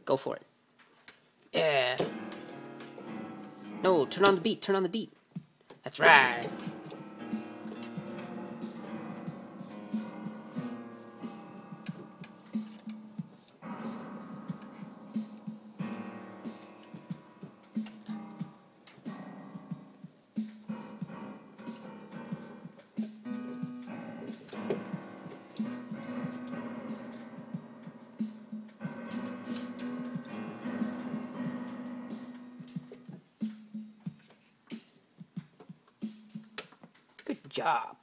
Go for it. Yeah. No, turn on the beat. Turn on the beat. That's right. Good job.